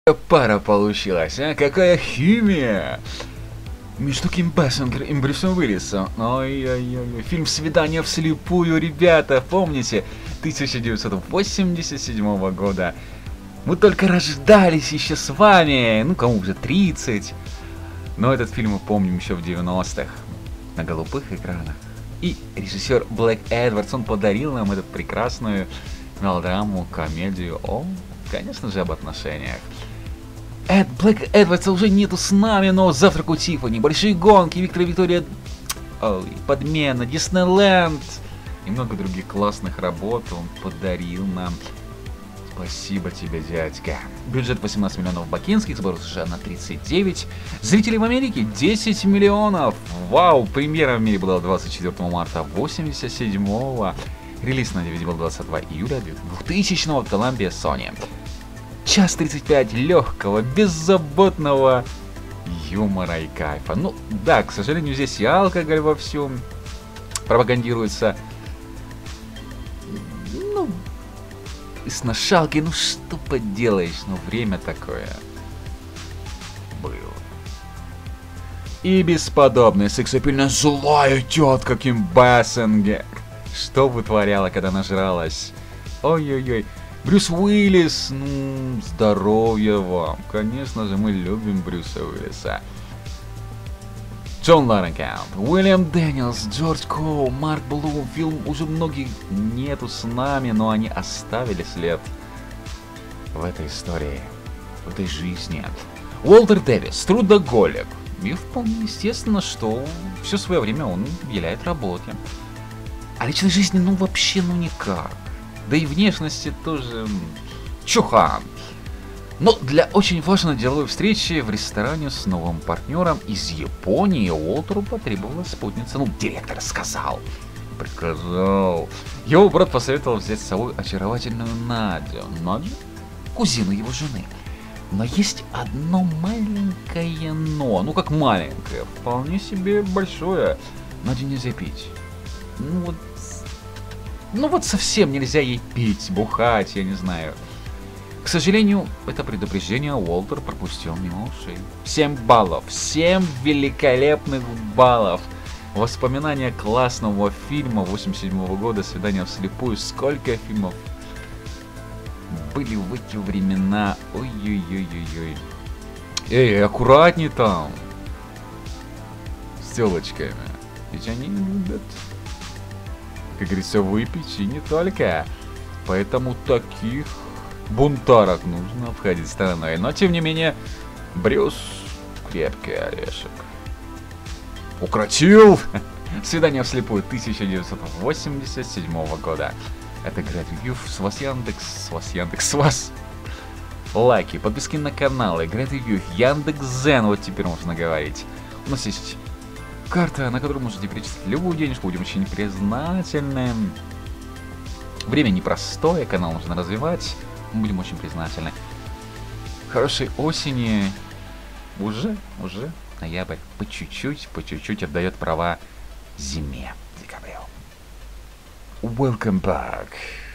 Пара получилась, а? Какая химия! Между Ким Бессингер и Брюсом Уиллисом. Ой-ой-ой. Фильм «Свидание вслепую», ребята, помните? 1987 года. Мы только рождались еще с вами. Ну, кому уже 30. Но этот фильм мы помним еще в 90-х. На голубых экранах. И режиссер Блэк Эдвардс, он подарил нам эту прекрасную мелодраму, комедию о, конечно же, об отношениях. Блэк Эдвардса уже нету с нами, но «Завтрак у Тиффани», «Большие гонки», Виктор и Виктория, «Подмена», «Диснейленд» и много других классных работ он подарил нам. Спасибо тебе, дядька. Бюджет 18 миллионов бакинских, сбор США на 39. Зрителей в Америке 10 миллионов. Вау, премьера в мире была 24 марта 87-го. Релиз на DVD был 22 июля 2000-го в Колумбия Sony. Час 35 легкого, беззаботного юмора и кайфа. Ну да, к сожалению, здесь и алкоголь вовсю пропагандируется. Ну, и сношалки, ну что поделаешь, ну время такое было. И бесподобная сексапильная злая тетка Ким Бессингер. Что вытворяла, когда нажралась? Ой-ой-ой. Брюс Уиллис, ну, здоровья вам. Конечно же, мы любим Брюса Уиллиса. Джон Ларенкамп, Уильям Дэниелс, Джордж Коу, Марк Блум. Фильм уже многих нету с нами, но они оставили след в этой истории, в этой жизни. Уолтер Дэвис, трудоголик. И вполне естественно, что все свое время он уделяет работе. А личной жизни, ну, вообще, ну, никак. Да и внешности тоже чухан. Но для очень важной деловой встречи в ресторане с новым партнером из Японии Уолтеру потребовалась спутница. Ну, директор сказал. Приказал. Его брат посоветовал взять с собой очаровательную Надю. Надю? Кузину его жены. Но есть одно маленькое но. Ну, как маленькое. Вполне себе большое. Надю нельзя пить. Ну вот совсем нельзя ей пить, бухать, я не знаю. К сожалению, это предупреждение Уолтер пропустил мимо ушей. 7 баллов, 7 великолепных баллов. Воспоминания классного фильма 87 года «Свидание вслепую». Сколько фильмов были в эти времена. Ой-ой-ой-ой-ой. Эй, аккуратней там. С телочками. Ведь они любят, как говорится, выпить и не только. Поэтому таких бунтарок нужно обходить стороной. Но тем не менее, Брюс крепкий орешек. Укротил! «Свидание вслепую» 1987 года. Это Great Review. С вас Яндекс, с вас лайки, подписки на каналы, Great Review, Яндекс.Зен, вот теперь можно говорить. У нас есть карта, на которую можете перечислить любую денежку, будем очень признательны. Время непростое, канал нужно развивать, мы будем очень признательны. Хорошей осени, уже ноябрь, по чуть-чуть отдает права зиме, декабрю. Welcome back.